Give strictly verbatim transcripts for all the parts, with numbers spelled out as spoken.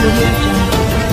Audio Jungle.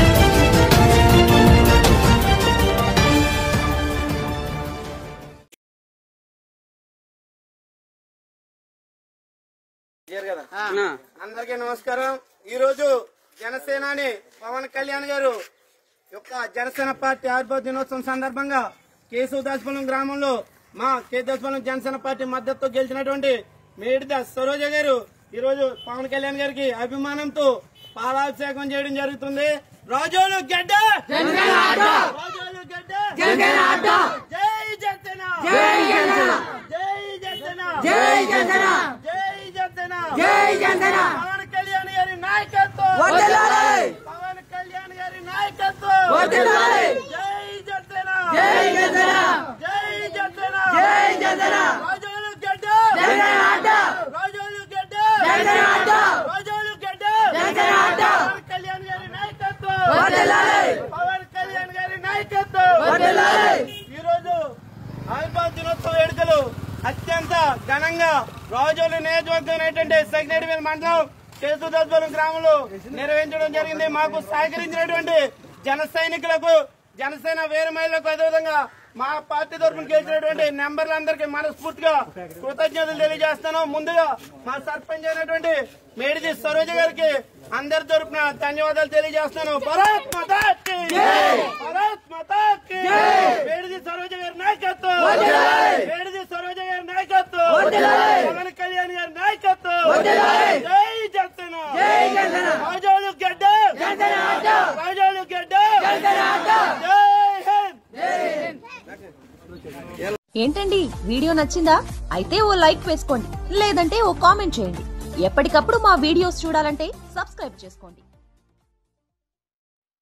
అందరికీ నమస్కారం. ఈ రోజు జనసేనాని పవన్ కళ్యాణ్ గారు యొక్క జనసేన పార్టీ ఆవిర్భావ దినోత్సవం సందర్భంగా కేశవదాసపురం గ్రామంలో మా కేశవదాసపురం జనసేన పార్టీ మద్దతుతో గెలిచినటువంటి మేడిద సరోజ గారు ఈ రోజు పవన్ కళ్యాణ్ గారికి అభిమానంతో పాలాభిషేకం చేయడం జరుగుతుంది. రోజులు గడ్డ రోజులు గడ్డ జై జనసేన జై జనసేన జై జనసేన జై జనసేన జై జనసేన జై జనసేన పవన్ కళ్యాణ్ గారి నాయకత్వం వర్ధిల్లాలి. పవన్ కళ్యాణ్ గారి నాయకత్వం వర్ధిల్లాలి. జై జనసేన జై జనసేన జై జనసేన జై జనసేన రోజులు గడ్డ జనసేన రోజులు గడ్డ జనసేన రోజులు గడ్డ జనసేన పవన్ కళ్యాణ్ గారి నాయకత్వం వర్ధిల్లాలి. పవన్ కళ్యాణ్ గారి నాయకత్వం వర్ధిల్లాలి. ఈ రోజు ఆవిర్భావ దినోత్సవ వేడుకలు అత్యంత ఘనంగా రాజోలు నియోజకవర్గం అనేటువంటి సెగ్నేటివేల్ మండలం కేశవదాసపురం గ్రామంలో నిర్వహించడం జరిగింది. మాకు సహకరించినటువంటి జన సైనికులకు జనసేన వీర మహిళలకు అదేవిధంగా మా పార్టీ తరఫున గెలిచినటువంటి నెంబర్లందరికీ మనస్ఫూర్తిగా కృతజ్ఞతలు తెలియజేస్తాను. ముందుగా మా సర్పంచ్ అయినటువంటి మేడిది సరోజ గారికి అందరి తరఫున ధన్యవాదాలు తెలియజేస్తాను. భారత్ మాతా కీ భారత్ మాతా కీ మేడిది సరోజ గారి నాయకత్వం మేడిది సరోజ గారి నాయకత్వం పవన్ కళ్యాణ్ గారి నాయకత్వం జై జనసేన రాజోలు గడ్డ రాజోలు గడ్డ జై హింద్. ఏంటండి వీడియో నచ్చిందా? అయితే ఓ లైక్ వేసుకోండి, లేదంటే ఓ కామెంట్ చేయండి. ఎప్పటికప్పుడు మా వీడియోస్ చూడాలంటే సబ్స్క్రైబ్ చేసుకోండి.